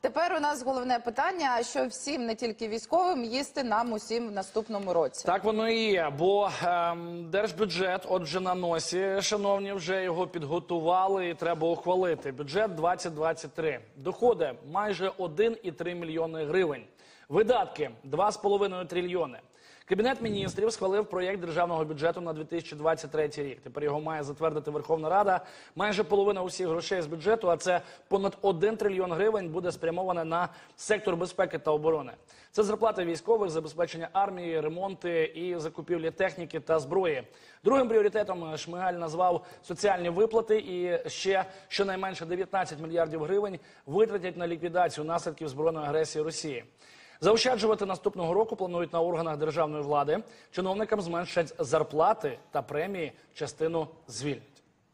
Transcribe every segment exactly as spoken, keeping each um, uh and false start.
Тепер у нас головне питання, що всім, не тільки військовим, їсти нам усім в наступному році. Так воно і є, бо ем, держбюджет, отже, на носі, шановні, вже його підготували і треба ухвалити. Бюджет двадцять двадцять три. Доходи майже один і три мільйони гривень. Видатки два з половиною трильйони. Кабінет міністрів схвалив проєкт державного бюджету на дві тисячі двадцять третій рік. Тепер його має затвердити Верховна Рада. Майже половина усіх грошей з бюджету, а це понад один трильйон гривень, буде спрямоване на сектор безпеки та оборони. Це зарплати військових, забезпечення армії, ремонти і закупівлі техніки та зброї. Другим пріоритетом Шмигаль назвав соціальні виплати і ще щонайменше дев'ятнадцять мільярдів гривень витратять на ліквідацію наслідків збройної агресії Росії. Заощаджувати наступного року планують на органах державної влади. Чиновникам зменшать зарплати та премії, частину звільнять.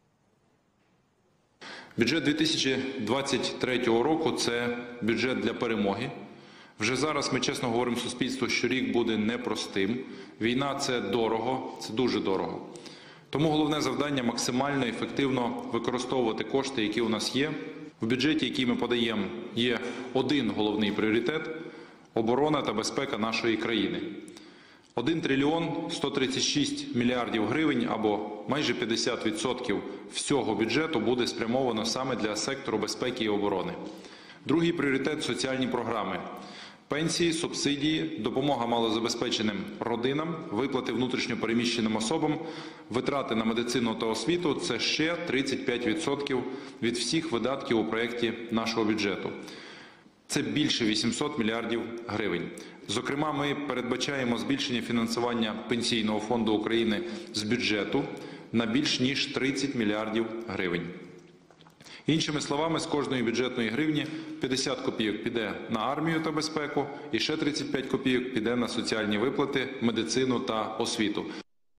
Бюджет дві тисячі двадцять третього року – це бюджет для перемоги. Вже зараз ми чесно говоримо суспільству, що рік буде непростим. Війна – це дорого, це дуже дорого. Тому головне завдання – максимально ефективно використовувати кошти, які у нас є. В бюджеті, який ми подаємо, є один головний пріоритет – оборона та безпека нашої країни. один трильйон сто тридцять шість мільярдів гривень, або майже п'ятдесят відсотків всього бюджету буде спрямовано саме для сектору безпеки і оборони. Другий пріоритет – соціальні програми. Пенсії, субсидії, допомога малозабезпеченим родинам, виплати внутрішньо переміщеним особам, витрати на медицину та освіту – це ще тридцять п'ять відсотків від всіх видатків у проєкті нашого бюджету. Це більше вісімсот мільярдів гривень. Зокрема, ми передбачаємо збільшення фінансування Пенсійного фонду України з бюджету на більш ніж тридцять мільярдів гривень. Іншими словами, з кожної бюджетної гривні п'ятдесят копійок піде на армію та безпеку і ще тридцять п'ять копійок піде на соціальні виплати, медицину та освіту.